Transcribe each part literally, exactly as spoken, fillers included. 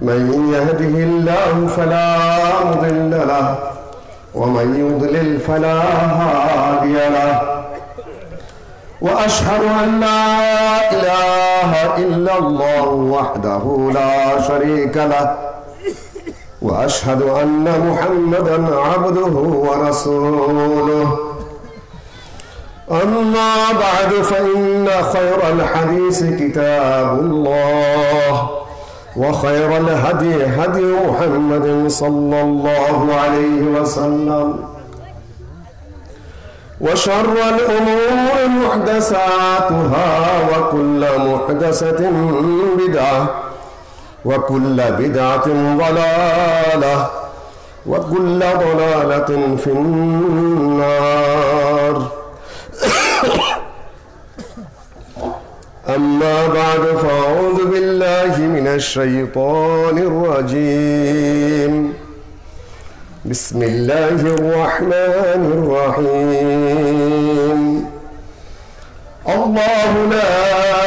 من يهده الله فلا مضل له ومن يضلل فلا هادي له وأشهد أن لا إله إلا الله وحده لا شريك له وأشهد أن محمدا عبده ورسوله أما بعد فإن خير الحديث كتاب الله وخير الهدي هدي محمد صلى الله عليه وسلم وشر الأمور محدثاتها وكل محدثة بدعة وكل بدعة ضلالة وكل ضلالة في النار أما بعد فأعوذ بالله من الشيطان الرجيم بسم الله الرحمن الرحيم الله لا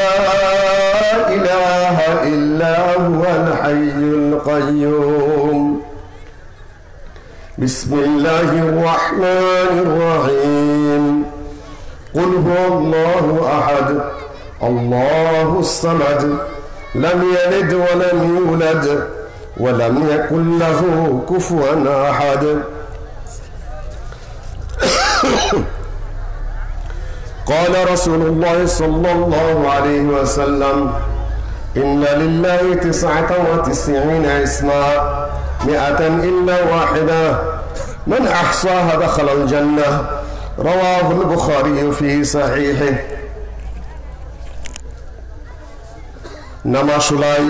إله إلا هو الحي القيوم بسم الله الرحمن الرحيم قل هو الله أحد الله الصمد لم يلد ولم يولد ولم يكن له كفوا أحد قال رسول الله صلى الله عليه وسلم إن لله تسعة وتسعين اسما مئة إلا واحدة من أحصاها دخل الجنة رواه البخاري في صحيحه নামাশুলাই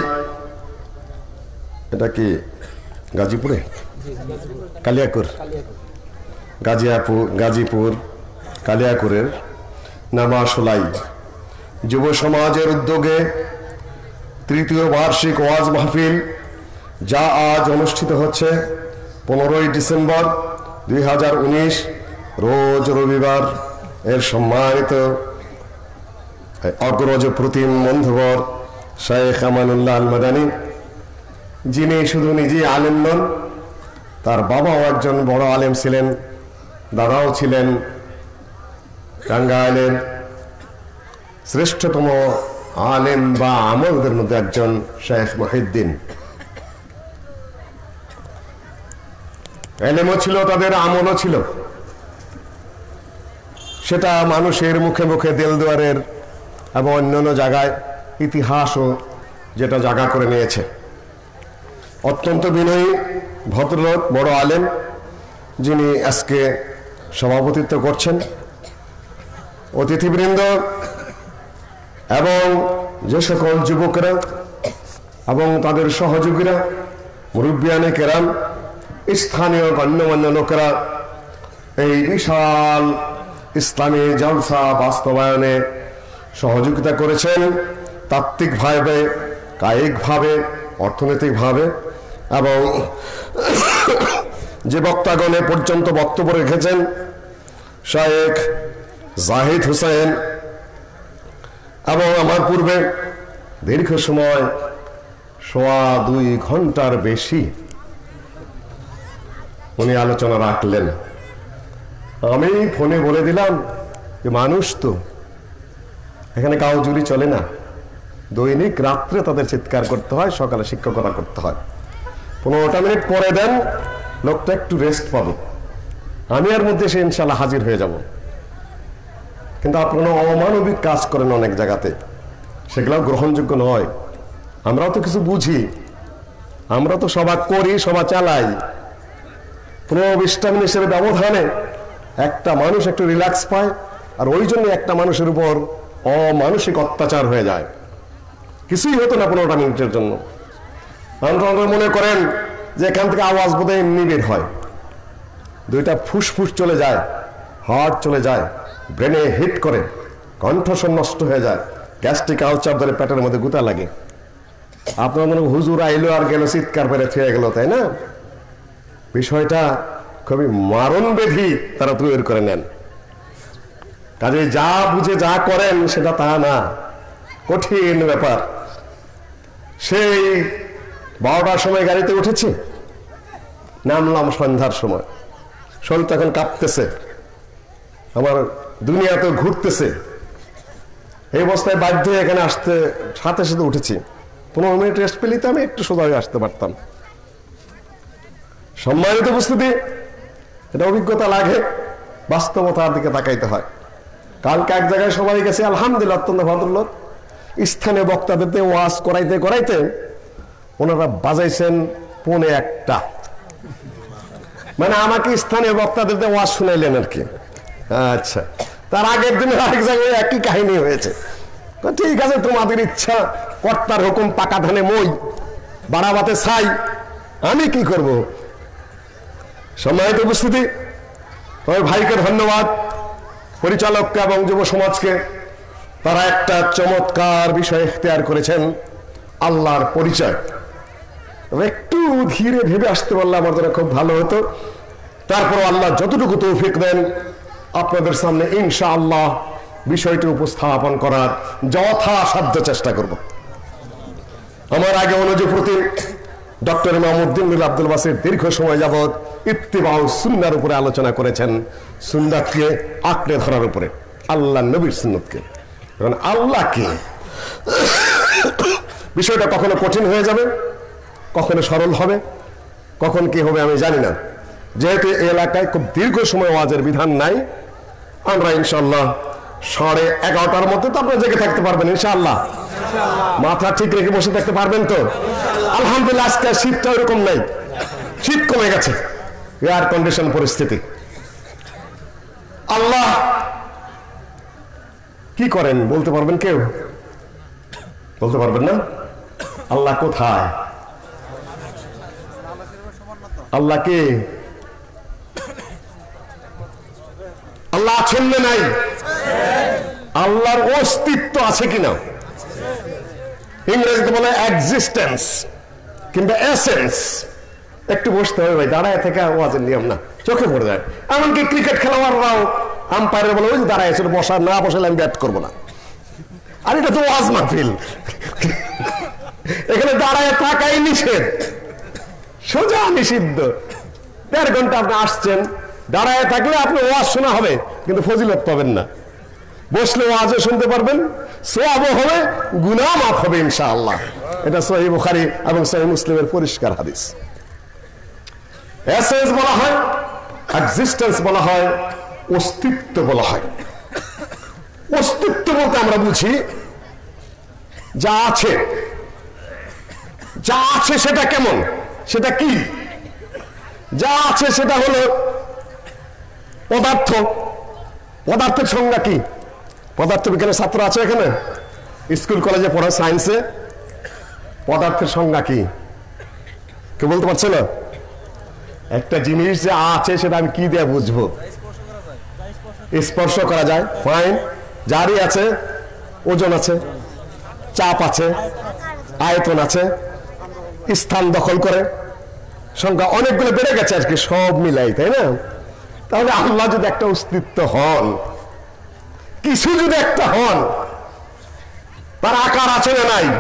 এটা কি গাজীপুরে কালিয়াকুর গাজিয়াপুর গাজীপুর কালিয়াকুরের নামাশুলাই যুব সমাজের উদ্যোগে তৃতীয় বার্ষিক ওয়াজ মাহফিল যা আজ অনুষ্ঠিত হচ্ছে পনেরোই ডিসেম্বর দুই হাজার উনিশ রোজ রবিবার এর সম্মানিত অগ্রজ প্রতিম বন্ধুবর শেখ আমানুল্লাহ আল মাদানী, যিনি শুধু নিজেই আলেম নন, তার বাবাও একজন বড় আলেম ছিলেন, দাদাও ছিলেন টাঙ্গাইলের শ্রেষ্ঠতম আলেম বা আমলদের মধ্যে একজন শেখ মহিউদ্দিন। এলেমও ছিল তাদের, আমলও ছিল, সেটা মানুষের মুখে মুখে দেলদুয়ারের এবং অন্যান্য জায়গায় ইতিহাসও যেটা জায়গা করে নিয়েছে। অত্যন্ত বিনয়ী ভদ্রলোক, বড় আলেম, যিনি আজকে সভাপতিত্ব করছেন। অতিথিবৃন্দ এবং যে সকল যুবকরা এবং তাদের সহযোগীরা, মুরব্বিয়ানে কেরাম, স্থানীয় গণ্যমান্য লোকেরা এই বিশাল ইসলামী জলসা বাস্তবায়নে সহযোগিতা করেছেন, তাত্ত্বিকভাবে, কায়িকভাবে, অর্থনৈতিকভাবে, এবং যে বক্তাগণে পর্যন্ত বক্তব্য রেখেছেন শায়েখ জাহিদ হুসাইন, এবং আমার পূর্বে দীর্ঘ সময় সোয়া দুই ঘন্টার বেশি উনি আলোচনা রাখলেন। আমি ফোনে বলে দিলাম যে মানুষ তো এখানে কাউজুরি চলে না, দৈনিক রাত্রে তাদের চিৎকার করতে হয়, সকালে শিক্ষকতা করতে হয়। পনেরোটা মিনিট পরে দেন, লোকটা একটু রেস্ট পাবে, আমি এর মধ্যে সে ইনশাল্লাহ হাজির হয়ে যাব। কিন্তু আপনারা অমানবিক কাজ করেন অনেক জায়গাতে, সেগুলো গ্রহণযোগ্য নয়। আমরাও তো কিছু বুঝি, আমরা তো সভা করি, সভা চালাই, পনেরো বিশটা মিনিটের ব্যবধানে একটা মানুষ একটু রিল্যাক্স পায়, আর ওই জন্য একটা মানুষের উপর অমানসিক অত্যাচার হয়ে যায়। কিছুই হতো না পনেরোটা মিনিটের জন্য। আপনারা মনে করেন যে এখান থেকে আওয়াজ বোধহয় এমনি বের হয়, দুইটা ফুসফুস চলে যায়, হার্ট চলে যায়, ব্রেনে হিট করে, কণ্ঠস্বর নষ্ট হয়ে যায়, গ্যাস্ট্রিক আলসার ধরে পেটের মধ্যে গুতা লাগে। আপনার মনে হুজুর আইলো আর গেল, চিৎকার পেরে ফিরে গেল, তাই না? বিষয়টা খুবই মারণ ব্যাধি তারা তৈরি করে নেন। কাজে যা বুঝে যা করেন সেটা তা না, কঠিন ব্যাপার। সেই বারোটার সময় গাড়িতে উঠেছি, নামলাম সন্ধ্যার সময়, শরীর তখন কাঁপতেছে, আমার দুনিয়াতে ঘুরতেছে, এই অবস্থায় বাধ্য হয়ে এখানে আসতে সাথে সাথে উঠেছি। পনেরো মিনিট রেস্ট পেলে তো আমি একটু সোজা হয়ে আসতে পারতাম। সম্মানিত উপস্থিতি, এটা অভিজ্ঞতা লাগে, বাস্তবতার দিকে তাকাইতে হয়। কালকে এক জায়গায় সবাই গেছে, আলহামদুলিল্লাহ অত্যন্ত ভদ্রলোক, স্থানীয় বক্তাদের ওয়াজ করাইতে করাইতে ওনারা বাজাইছেন পৌনে একটা, মানে আমাকে স্থানীয় বক্তাদের ওয়াজ শুনাইলেন আর কি। আচ্ছা, তার আগের দিনে আরেক জায়গায় একই কাহিনী হয়েছে। ঠিক আছে, তোমাদের ইচ্ছা, কর্তার হুকুম পাকা ধানে মই, বাড়াবাতে ছাই, আমি কি করব। সম্মানিত উপস্থিতি, ওই ভাইকে ধন্যবাদ, পরিচালককে এবং যুব সমাজকে। তারা একটা চমৎকার বিষয় ইখতিয়ার করেছেন, আল্লাহর পরিচয়। একটু ধীরে ভেবে আসতে পারলে আমার জন্য খুব ভালো হতো। তারপর আল্লাহ যতটুকু তৌফিক দেন, আপনাদের সামনে ইনশাআল্লাহ বিষয়টি উপস্থাপন করার যথাসাধ্য চেষ্টা করব। আমার আগে অনুযোগী ডক্টর ইমামউদ্দিন বিন আব্দুল বাসির দীর্ঘ সময় যাবৎ ইত্তিবাউ সুন্নাহর উপরে আলোচনা করেছেন, সুন্নাতকে আঁকড়ে ধরার উপরে, আল্লাহ নবীর সুন্নতকে। কারণ আল্লাহকে বিষয়টা কখনো কঠিন হয়ে যাবে, কখনো সরল হবে, কখন কি হবে আমি জানি না। যেহেতু এই এলাকায় খুব দীর্ঘ সময় ওয়াজের বিধান নাই, আমরা ইনশাআল্লাহ সাড়ে এগারোটার মধ্যে তো আপনারা জেগে থাকতে পারবেন ইনশাআল্লাহ। মাথা ঠিক রেখে বসে থাকতে পারবেন তো? আলহামদুলিল্লাহ আজকে শীতটা ওরকম নাই, শীত কমে গেছে, এয়ার কন্ডিশন পরিস্থিতি। আল্লাহ কি করেন বলতে পারবেন কেউ? বলতে পারবেন না? আল্লাহ কোথায়? আল্লাহ কে? আল্লাহ আছেন না নাই? আল্লাহর অস্তিত্ব আছে কিনা? ইংরেজিতে বলে এক্সিস্টেন্স কিংবা এসেন্স। একটু বসতে হবে ভাই, দাঁড়ায় থেকে ওয়াজের নিয়ম না, চোখে পড়ে যায়। এমনকি ক্রিকেট খেলোয়াড়রাও আম্পায়ার বলে, ওই যে দাঁড়ায় ছিল, বসা না বসালে আমি ব্যাট করবো না। আর এটা তো ওয়াজ মাহফিল, এখানে দাঁড়ায় থাকাই নিষেধ, সোজা নিষিদ্ধ। দেড় ঘন্টা আপনি আসছেন, দাঁড়ায় থাকলে আপনি ওয়াজ শোনা হবে কিন্তু ফজিলত পাবেন না। বসলে ওয়াজও শুনতে পারবেন, সওয়াবও হবে, গুনাহ মাফ হবে ইনশাআল্লাহ। এটা সহিহ বুখারী এবং সহিহ মুসলিমের পরিষ্কার হাদিস। এসেন্স বলা হয়, এক্সিস্টেন্স বলা হয়, অস্তিত্ব বলা হয়। অস্তিত্ব বলতে আমরা বুঝি যা আছে, যা আছে সেটা কেমন, সেটা কি? যা আছে সেটা হলো পদার্থ। পদার্থের সংজ্ঞা কি? পদার্থ বিজ্ঞানের ছাত্র আছে এখানে, স্কুল কলেজে পড়া সায়েন্সে, পদার্থের সংজ্ঞা কি কেউ বলতে পারছে না? একটা জিনিস যে আছে সেটা আমি কি দিয়ে বুঝবো? স্পর্শ করা যায়, ফাইন। যারই আছে, ওজন আছে, চাপ আছে, আয়তন আছে, স্থান দখল করে, সংখ্যা অনেকগুলো বেড়ে গেছে আজকে, সব মিলাই, তাই না? তাহলে আল্লাহ যদি একটা অস্তিত্ব হন, কিছু যদি একটা হন, তার আকার আছে না নাই?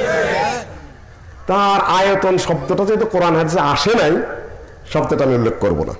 তার আয়তন শব্দটা যেহেতু কোরআন হাদিসে আসে নাই, শব্দটা আমি উল্লেখ করব না।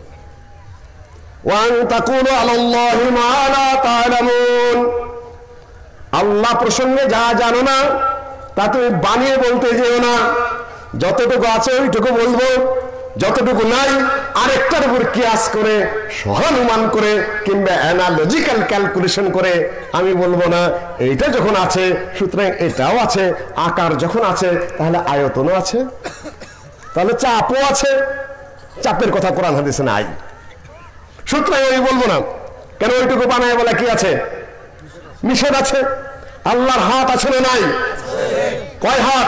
আল্লাহ প্রসঙ্গে যা জানো না তা তুমি বানিয়ে বলতে যেও না। যতটুকু আছে ওইটুকু বলবো, যতটুকু নাই আরেকটার উপর কিয়াস করে, সহানুমান করে কিংবা অ্যানালজিক্যাল ক্যালকুলেশন করে আমি বলবো না এইটা যখন আছে সুতরাং এটাও আছে। আকার যখন আছে তাহলে আয়তনও আছে, তাহলে চাপও আছে। চাপের কথা কোরআন হাদিসে নাই, সুতরাং আমি বলবো না। কেন? ওইটুকু বানায় বলা কি আছে? নিষেধ আছে। আল্লাহর হাত আছে না নাই? কয় হাত?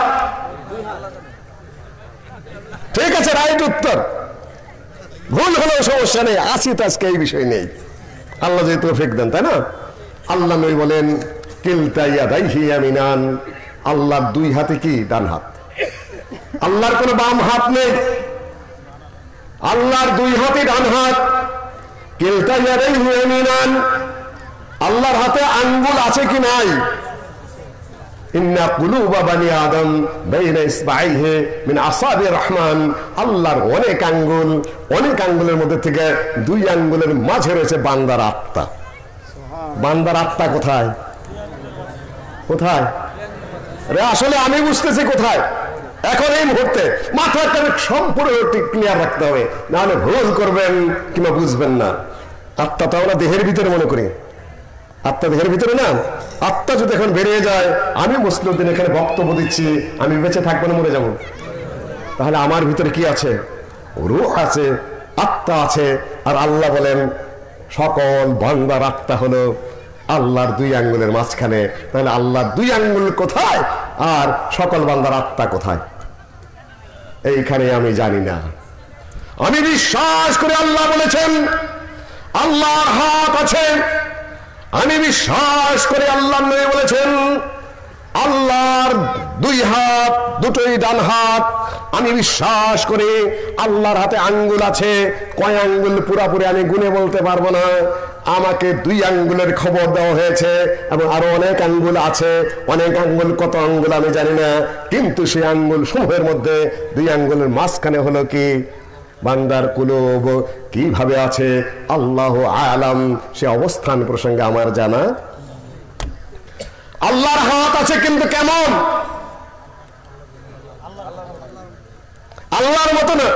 ঠিক আছে, রাইট উত্তর। ভুল হলেও সমস্যা নেই, আসি তো আজকে এই বিষয় নেই। আল্লাহ যদি তৌফিক দেন, তাই না? আল্লাহ নবী বলেন কিলতা ইয়াদাইহি ইয়ামিনান, আল্লাহর দুই হাতে কি? ডান হাত। আল্লাহর কোনো বাম হাত নেই, আল্লাহর দুই হাতে ডান হাত। কিলতা ইয়াদাইহি ইয়ামিনান, আল্লাহর হাতে আঙ্গুল আছে কি নাই? ইন্না কুলুবা বানি আদম বাইনা ইসবাইহি মিন আসাবির রহমান, আল্লাহর অনেক আঙ্গুল, অনেক আঙ্গুলের মধ্যে থেকে দুই আঙ্গুলের মাঝে রয়েছে বান্দার আত্মা। বান্দার আত্মা কোথায়? কোথায়? আরে আসলে আমি বুঝতেছি কোথায় এখন এই মুহূর্তে। মাথাটা সম্পূর্ণ ক্লিয়ার রাখতে হবে, নাহলে ভুল করবেন কিংবা বুঝবেন না। আত্মা তো আমরা দেহের ভিতরে মনে করি, আত্মা দেহের ভিতরে না। আত্মা যদি এখন বেরিয়ে যায়, আমি মুসলিম এখানে বক্তব্য দিচ্ছি, আমি বেঁচে থাকবো না মরে যাবো? তাহলে আমার ভিতরে কি আছে? রূহ আছে, আত্মা আছে। আর আল্লাহ বলেন সকল বান্দার আত্মা হলো আল্লাহর দুই আঙ্গুলের মাঝখানে। তাহলে আল্লাহর দুই আঙ্গুল কোথায় আর সকল বান্দার আত্মা কোথায়? এইখানে আমি জানি না। আমি বিশ্বাস করে আল্লাহ বলেছেন আল্লাহর হাত আছে। আমি বিশ্বাস করে আল্লাহ নবী বলেছেন আল্লাহর দুই হাত, দুটোই ডান হাত। আমি বিশ্বাস করি আল্লাহর হাতে আঙ্গুল আছে। কয় আঙ্গুল পুরাপুরি আমি গুনে বলতে পারবো না, আমাকে দুই আঙ্গুলের খবর দেওয়া হয়েছে এবং আরো অনেক আঙ্গুল আছে। অনেক আঙ্গুল কত আঙ্গুল আমি জানি না, কিন্তু সেই আঙ্গুল সমূহের মধ্যে দুই আঙ্গুলের মাঝখানে হলো কি বান্দার কুলুব। কিভাবে আছে আল্লাহু আলাম, সে অবস্থান প্রসঙ্গে আমার জানা। আল্লাহর হাত আছে, কিন্তু কেমন? আল্লাহর মতো না।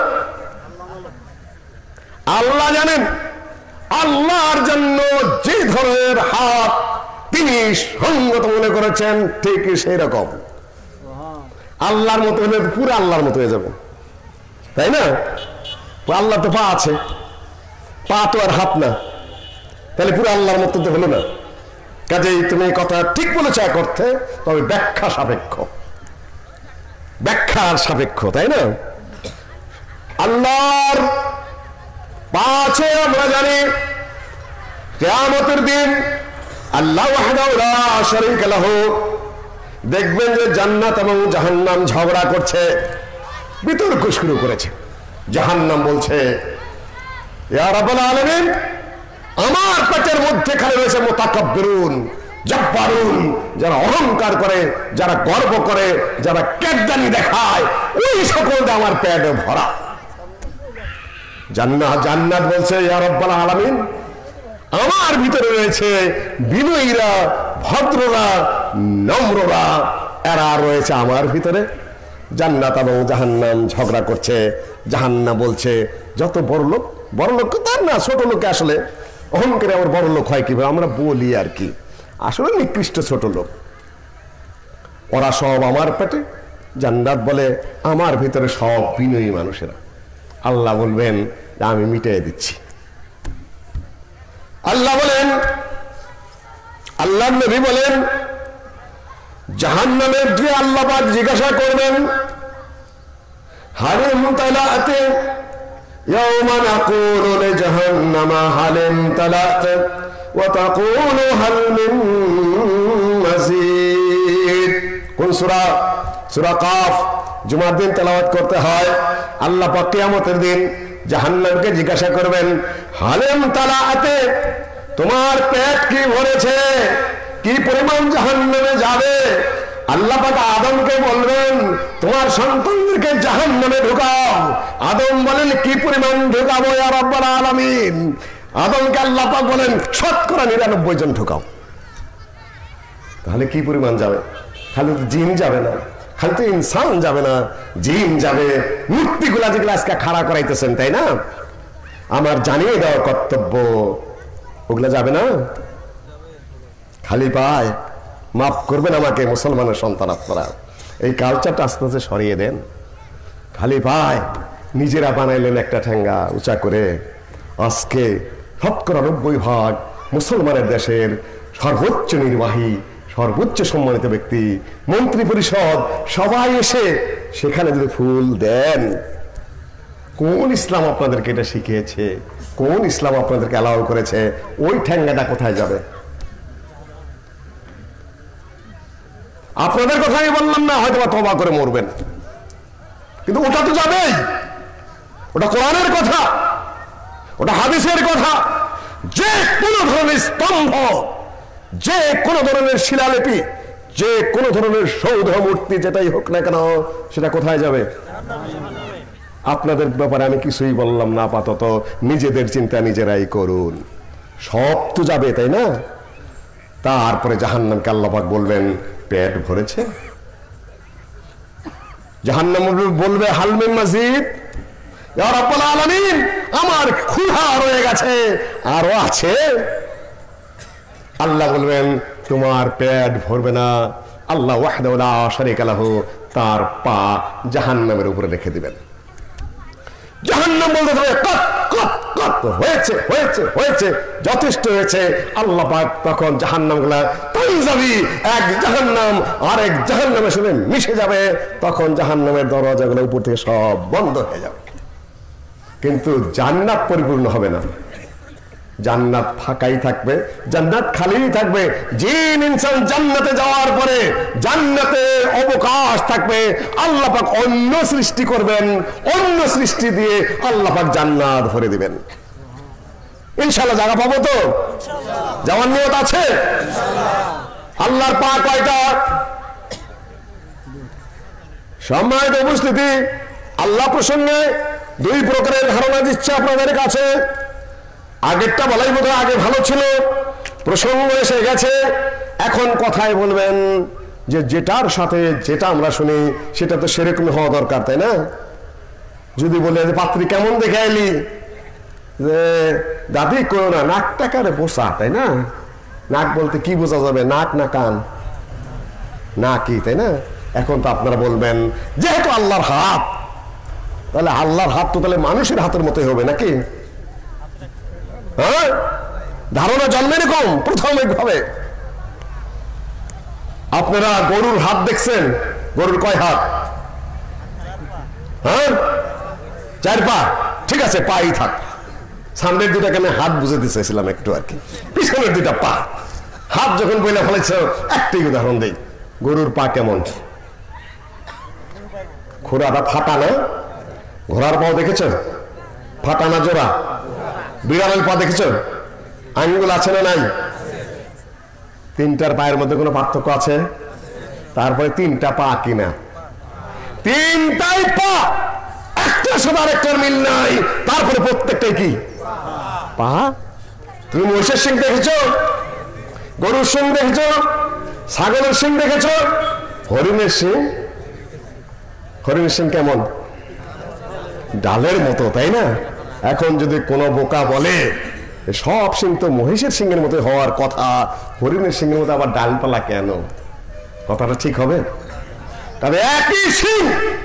আল্লাহ জানেন আল্লাহর জন্য যে ধরনের হাত তিনি সঙ্গত মনে করেছেন ঠিক সেই রকম। আল্লাহর মতো হলে পুরো আল্লাহর মতো হয়ে যাবে, তাই না? আল্লাহ তো পা আছে, পা তো আর হাত না, তাহলে পুরো আল্লাহর মতো তো হলো না। কাজেই তুমি কথা ঠিক বলেছ এক অর্থে, তবে ব্যাখ্যা সাপেক্ষ, ব্যাখ্যার সাপেক্ষ, তাই না? আল্লাহর পা আছে আমরা জানি। কিয়ামতের দিন আল্লাহ ওয়াহদাহু লা শারীকা লাহু, দেখবেন যে জান্নাত এবং জাহান্নাম ঝগড়া করছে, বিতর্ক শুরু করেছে। জাহান্নাম বলছে ইয়া রাব্বুল আলামিন, আমার পেটের মধ্যে খালি রয়েছে মুতাকাব্বিরুন, জব্বারুন, যারা অহংকার করে, যারা গর্ব করে, যারা কেদানি দেখায়, ওই সকল আমার পেটে ভরা। জান্নাত জান্নাত বলছে ইয়া রাব্বুল আলামিন, আমার ভিতরে রয়েছে বিনয়ীরা, ভদ্ররা, নম্ররা, এরা রয়েছে আমার ভিতরে। জান্নাত এবং জাহান্নাম ঝগড়া করছে। জাহান্নাম বলছে যত বড় লোক, বড় লোক তার না, ছোট লোকে আসলে অহংকারে আবার বড় লোক হয় কিভাবে আমরা বলি আর কি, আসলে নিকৃষ্ট ছোট লোক। ওরা সব আমার পেটে। জান্নাত বলে আমার ভিতরে সব বিনয়ী মানুষেরা। আল্লাহ বলবেন আমি মিটিয়ে দিচ্ছি। আল্লাহ বলেন, আল্লাহ নবী বলেন জাহান্নামের দিকে আল্লাহ পাক জিজ্ঞাসা করবেন হালিম তালাতে, ইয়াওমা নাকুলু লিজাহান্নামা হালিম তালাত ওয়া তাকুলু হাল মিন মাজিদ। কোন সূরা? সূরা কাফ। জুমার দিন তেলাওয়াত করতে হয়। আল্লাহ পাক কিয়ামতের দিন জাহান্নামকে জিজ্ঞাসা করবেন হালিম তালাতে, তোমার পেট কি ভরেছে, কি পরিমাণ জাহান্নামে যাবে? আল্লাহ পাক আদমকে বলবেন তোমার সন্তানদেরকে জাহান্নামে ঢুকাও। আদম বলেন কি পরিমাণ ঢুকাবো ইয়া রাব্বুল আলামিন? আদমকে আল্লাহ পাক বলেন শতকরা নিরানব্বই জন ঢুকাও। তাহলে কি পরিমাণ যাবে? খালি তো জিন যাবে না, খালি তো ইনসান যাবে না, জিন যাবে। মূর্তিগুলা যেগুলো আজকে খাড়া করাইতেছেন, তাই না, আমার জানিয়ে দেওয়া কর্তব্য, ওগুলা যাবে না? খালি পায় মাফ করবেন আমাকে মুসলমানের সন্তান আপনারা, এই কালচারটা আস্তে আস্তে সরিয়ে দেন। খালি পায় নিজেরা বানাইলেন একটা ঠেঙ্গা উঁচা করে। আজকে শতকরা নব্বই ভাগ মুসলমানের দেশের সর্বোচ্চ নির্বাহী, সর্বোচ্চ সম্মানিত ব্যক্তি, মন্ত্রী পরিষদ সবাই এসে সেখানে যদি ফুল দেন, কোন ইসলাম আপনাদেরকে এটা শিখিয়েছে? কোন ইসলাম আপনাদেরকে অ্যালাউ করেছে? ওই ঠেঙ্গাটা কোথায় যাবে? আপনাদের কথা আমি বললাম না, হয়তো তওবা করে মরবেন, কিন্তু ওটা তো যাবেই। ওটা কোরআনের কথা, ওটা হাদিসের কথা। যে কোনো ধরনের স্তম্ভ, যে কোনো ধরনের শিলালিপি, যে কোনো ধরনের সৌধ মূর্তি যেটাই হোক না কেন সেটা কোথায় যাবে? আপনাদের ব্যাপারে আমি কিছুই বললাম না, আপাতত নিজেদের চিন্তা নিজেরাই করুন। সব তো যাবে, তাই না? তারপরে জাহান্নামকে আল্লাহ পাক বলবেন পেট ভরেছে। জাহান্নাম বলবে হাল মিন মাজিদ, ইয়া রাব্বুল আলামিন আমার ক্ষুধা রয়ে গেছে, আরো আছে। আল্লাহ বলবেন তোমার পেট ভরবে না। আল্লাহ ওয়াহদাহু লা শারীকা লাহু তার পা জাহান্নামের উপরে রেখে দিবেন। জাহান্নাম বলতে থাকবে কত কত কত হয়েছে হয়েছে হয়েছে যথেষ্ট হয়েছে। আল্লাহ পাক তখন জাহান্নামগুলা তানজাবি, এক জাহান্নাম আরেক জাহান্নামের সাথে মিশে যাবে। তখন জাহান্নামের দরজাগুলো উপর থেকে সব বন্ধ হয়ে যাবে, কিন্তু জান্নাত পরিপূর্ণ হবে না। জান্নাত ফাঁকাই থাকবে, জান্নাত খালিই থাকবে। জিন ইনসান জান্নাতে যাওয়ার পরে জান্নাতের অবকাশ থাকবে। আল্লাহ পাক অন্য সৃষ্টি করবেন, অন্য সৃষ্টি দিয়ে আল্লাহ পাক জান্নাত ভরে দিবেন। ইনশাআল্লাহ জায়গা পাবো তো? যাওয়ার নিয়ত আছে? আল্লাহর পা কয়টা? সম্মানিত উপস্থিতি, আল্লাহ প্রসঙ্গে দুই প্রকারের ধারণা দিচ্ছে আপনাদের কাছে। আগেরটা বলাই বোধ আগে ভালো ছিল, প্রসঙ্গ এসে গেছে। এখন কথায় বলবেন যে যেটার সাথে যেটা আমরা শুনি সেটা তো সেরকম হওয়া দরকার, তাই না? যদি বলে পাত্রী কেমন দেখে এলি, যে দাদি করো না, নাকটা কারে পোষা, তাই না? নাক বলতে কি বোঝা যাবে? নাক না কান না কি, তাই না? এখন তো আপনারা বলবেন যেহেতু আল্লাহর হাত, তাহলে আল্লাহর হাত তো তাহলে মানুষের হাতের মতোই হবে নাকি? হ্যাঁ, ধারণা জন্মে এরকম প্রাথমিক ভাবে। আপনারা গরুর হাত দেখছেন? গরুর কয় হাত? হ্যাঁ, চার পা। ঠিক আছে, পাই থাক। সামনের দুটাকে আমি হাত বুঝাতে চাইছিলাম একটু আর কি, পিছনের দুটা পা। হাত যখন বইলে ফেলেছ, একটাই উদাহরণ দেই। গরুর পা কেমন? খোড়াটা ফাটা না? ঘোড়ার পাও দেখেছ? ফাটা না জোড়া? বিড়ালের পা দেখেছ? আঙ্গুল আছে না নাই? তিনটার পায়ের মধ্যে কোনো পার্থক্য আছে? তারপরে তিনটা পা কিনা? তিনটাই পা, একটার সাথে আরেকটার মিল নাই। তারপরে প্রত্যেকটাই কি পা। তুমি মহিষের সিং দেখেছো? গরুর সিং দেখেছো? ছাগলের সিং দেখেছো? হরিণের সিং? হরিণের সিং কেমন? ডালের মতো, তাই না? এখন যদি কোনো বোকা বলে সব সিং তো মহিষের সিংহের মতো হওয়ার কথা, হরিণের সিংহের মতো আবার ডালপালা কেন? কথাটা ঠিক হবে? তবে একই সিং,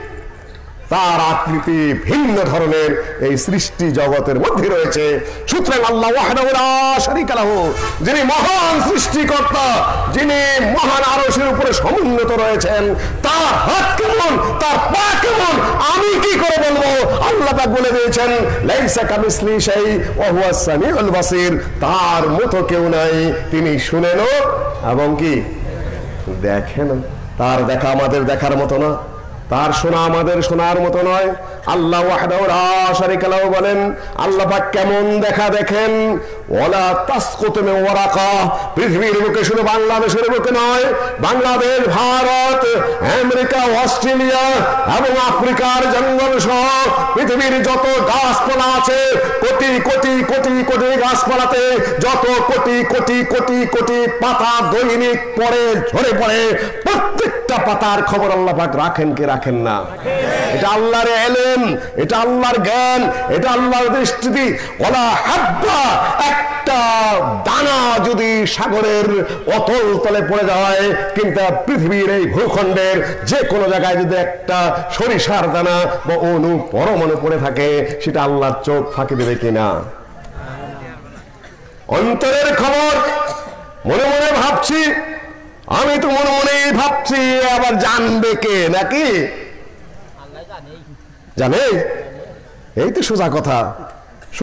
তার আকৃতি ভিন্ন ধরনের এই সৃষ্টি জগতের মধ্যে রয়েছে। সুতরাং আল্লাহ ওয়াহদাহু লা শারীকা লাহু, যিনি মহান সৃষ্টিকর্তা, যিনি মহান আরশের উপরে সমুন্নত রয়েছেন, তার হাত কেমন, তার পা কেমন আমি কি করে বলবো? আল্লাহ পাক বলে দিয়েছেন লাইসা কামিসলিহি শাই ওয়া হুয়াস সামিউল বাসীর, তার মতো কেউ নাই, তিনি শুনেনও এবং কি দেখেনও। তার দেখা আমাদের দেখার মতো না, তার শোনা আমাদের শোনার মতো নয়। আল্লাহ ওয়াহদাহু লা শারীকা লাহু বলেন আল্লাহ পাক কেমন দেখা দেখেন। ওয়ালা তাসকুতু মিন ওয়ারাকা, পৃথিবীর বুকে শুধু বাংলাদেশের বুকে নয়, বাংলাদেশ, ভারত, আমেরিকা, অস্ট্রেলিয়া এবং আফ্রিকার জঙ্গল সহ পৃথিবীর যত গাছপালা আছে, কোটি কোটি কোটি কোটি গাছপালাতে যত কোটি কোটি কোটি কোটি পাতা দৈনিক পড়ে ঝরে পড়ে, প্রত্যেকটা পাতার খবর আল্লাহ পাক রাখেন কি রাখেন না? এটা আল্লাহর ইলম, এটা আল্লাহর জ্ঞান, এটা আল্লাহর দৃষ্টি। ওয়ালা হাব্বা, একটা দানা যদি সাগরের অতল তলে পড়ে যায়, কিন্তু পৃথিবীর এই ভূখণ্ডের যে কোনো জায়গায় যদি একটা সরিষার দানা বা অনু পরমাণু পড়ে থাকে, সেটা আল্লাহর চোখ ফাঁকি দেবে কিনা? অন্তরের খবর মনে মনে ভাবছি, আমি তো মনে মনেই ভাবছি, আবার জানবে কে নাকি? জানে? এই তো সোজা কথা।